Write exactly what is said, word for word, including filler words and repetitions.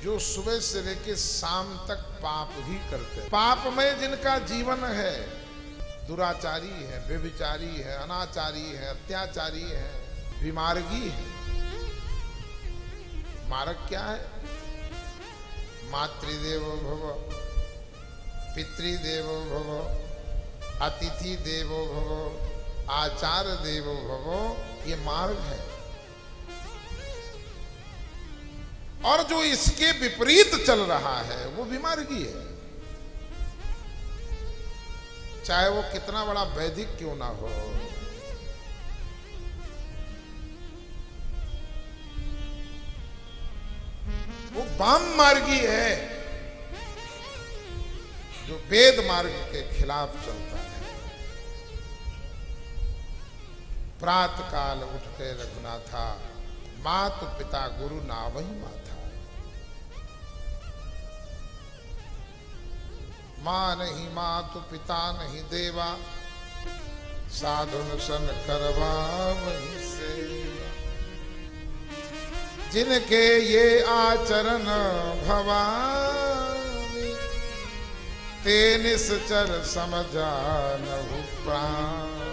जो सुबह से लेकर शाम तक पाप ही करते हैं। पाप में जिनका जीवन है, दुराचारी है, व्यभिचारी है, अनाचारी है, अत्याचारी है, विमार्गी है। मार्ग क्या है? मातृदेवो भव, पितृदेवो भव, अतिथि देवो भव, आचार देवो भव, ये मार्ग है। और जो इसके विपरीत चल रहा है वो विमार्गी है, चाहे वो कितना बड़ा वैदिक क्यों ना हो। वो वाम मार्गी है, जो वेद मार्ग के खिलाफ चलता है। प्रातः काल उठते रघुनाथा, मातु पिता गुरु ना वही माथा। माँ नहीं मातु पिता नहीं देवा, साधुन सन करवा वही सेवा। जिनके ये आचरण भवानी, ते निश्चर समझा नहु प्राण।